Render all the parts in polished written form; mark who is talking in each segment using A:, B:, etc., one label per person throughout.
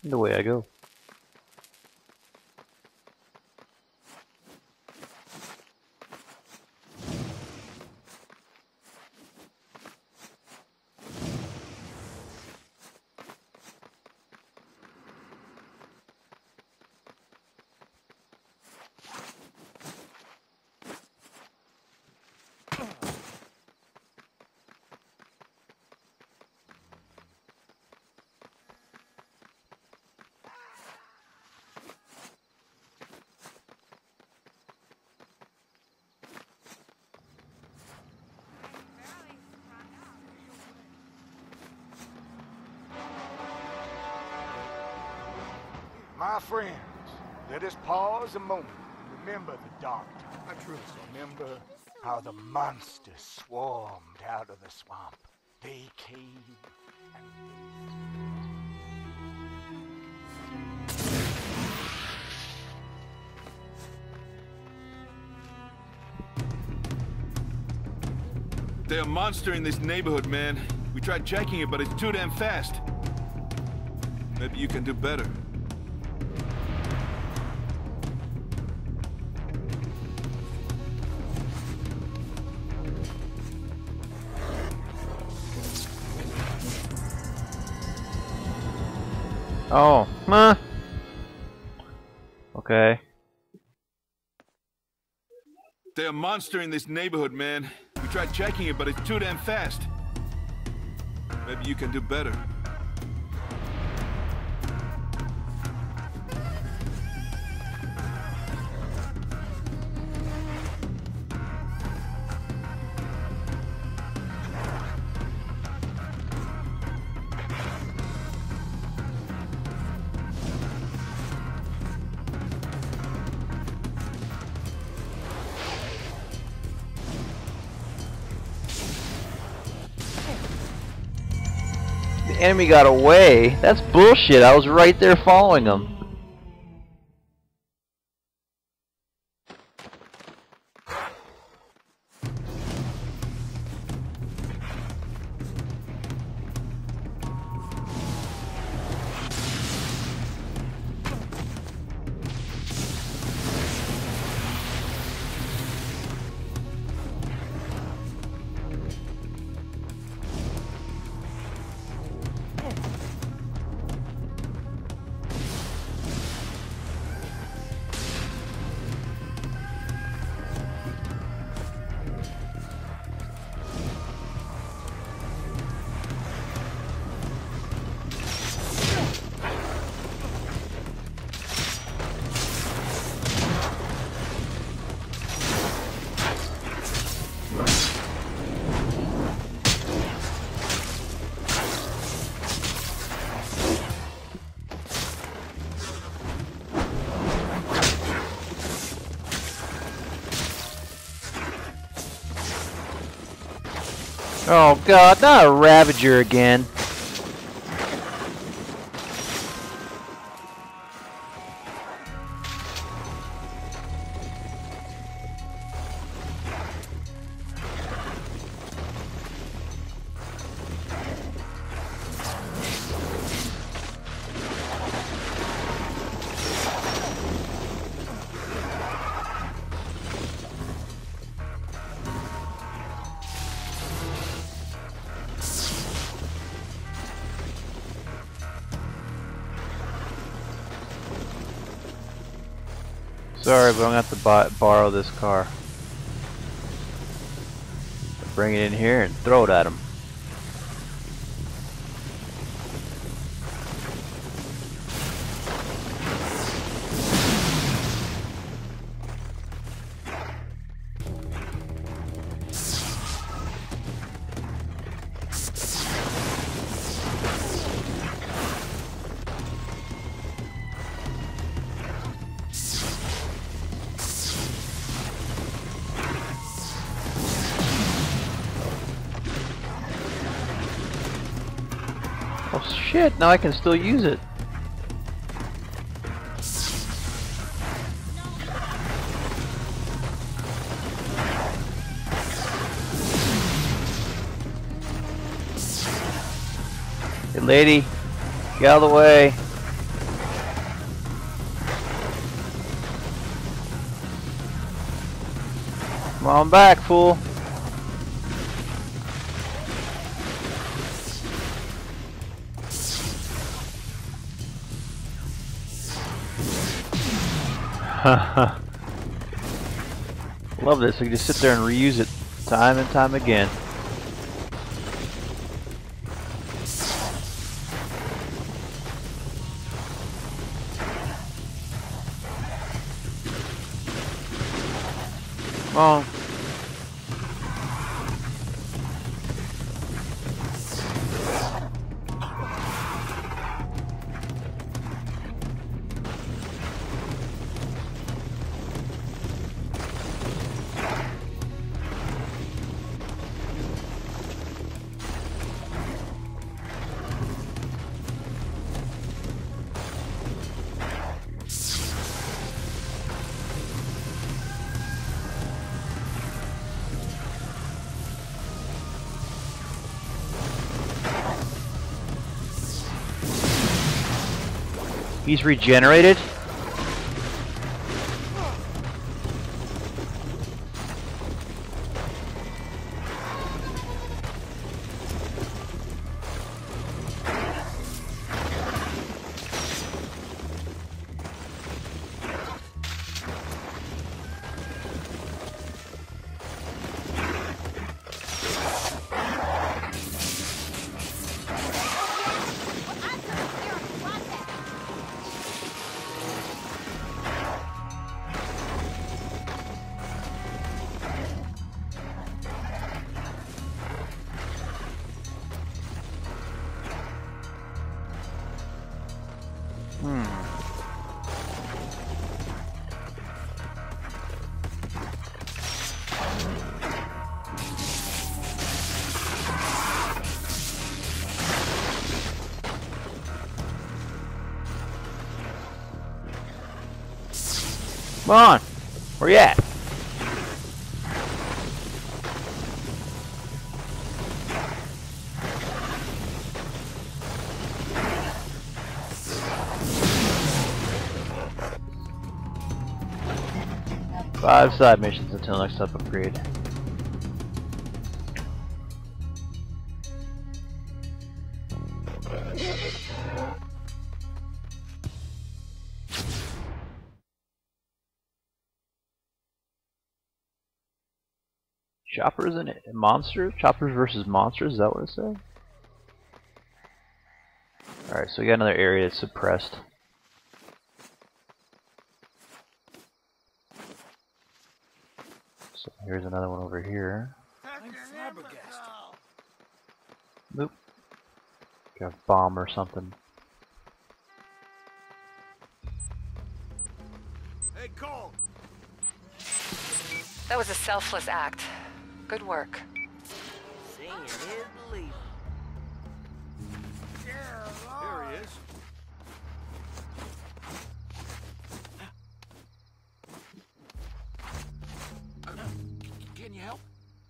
A: The way I go.
B: My friends, let us pause a moment and remember the dark times. I truly remember how the monsters swarmed out of the swamp. They came
C: There's a monster in this neighborhood, man. We tried jacking it, but it's too damn fast. Maybe you can do better.
A: Oh, huh. Okay.
C: There's a monster in this neighborhood, man. We tried jacking it, but it's too damn fast. Maybe you can do better.
A: The enemy got away? That's bullshit. I was right there following him. Oh god, not a Ravager again. Sorry, but I'm gonna have to borrow this car. Bring it in here and throw it at him. Oh shit, now I can still use it. Hey lady, get out of the way. Come on back, fool. Love this. We can just sit there and reuse it time and time again. Come on. He's regenerated? Come on, where you at? Five side missions until next up upgrade. Choppers and monsters? Choppers versus monsters, is that what it said? Alright, so we got another area that's suppressed. So here's another one over here. Nope. Got a bomb or something.
B: Hey, Cole!
D: That was a selfless act. Good work.
E: Seeing is believing.
B: Here he is. Can you help?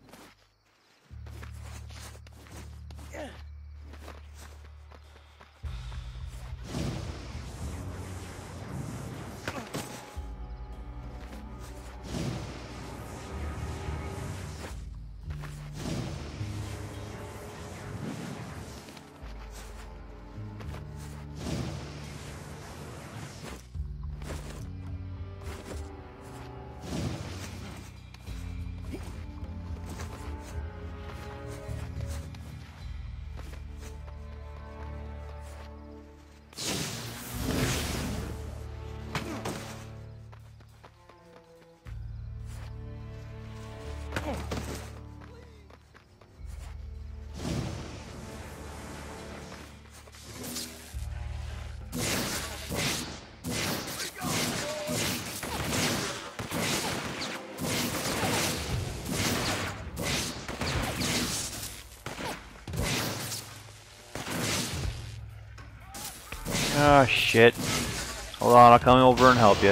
A: Oh shit. Hold on, I'll come over and help you.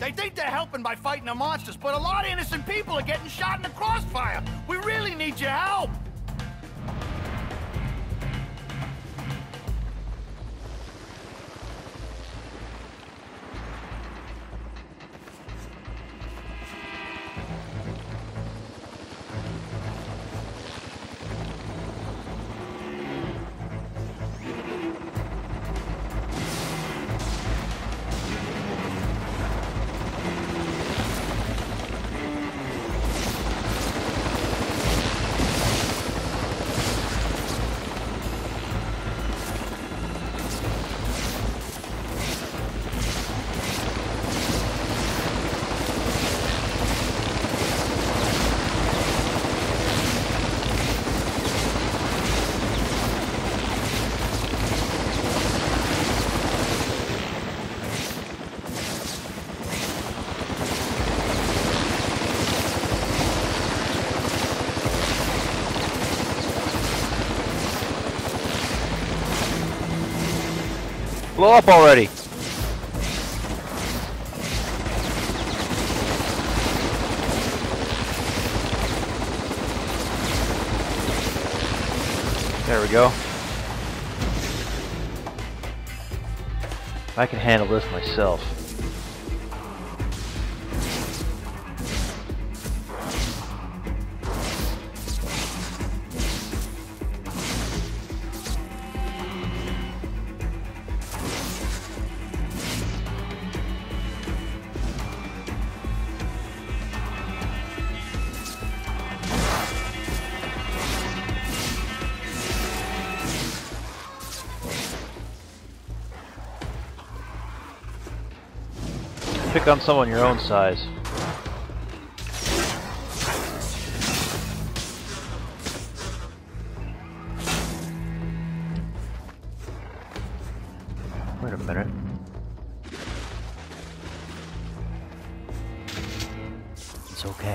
B: They think they're helping by fighting the monsters, but a lot of innocent people are getting shot in the crossfire. We really need your help.
A: Blow up already! There we go. I can handle this myself. Pick on someone your own size. Wait a minute.
E: It's okay.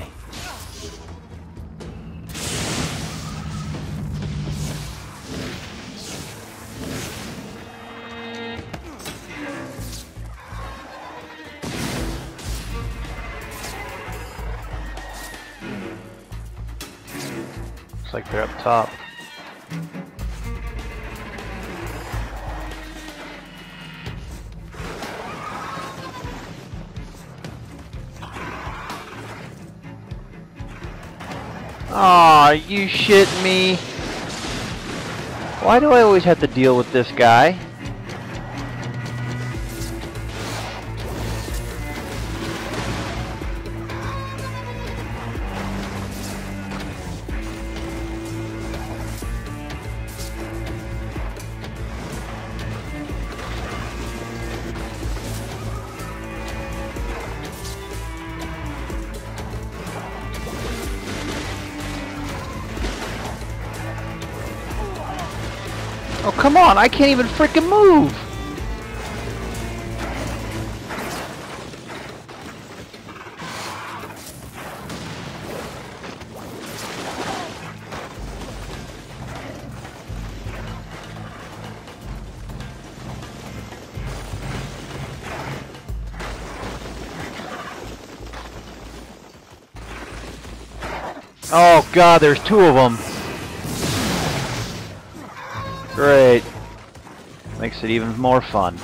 A: Looks like they're up top. Aw, you shitting me? Why do I always have to deal with this guy? Oh, come on, I can't even freaking move! Oh god, there's two of them! Great. Makes it even more fun.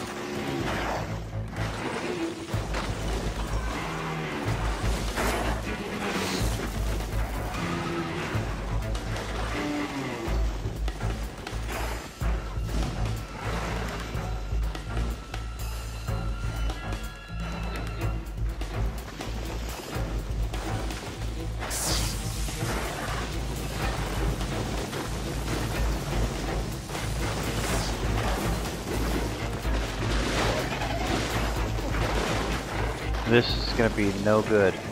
A: This is gonna be no good.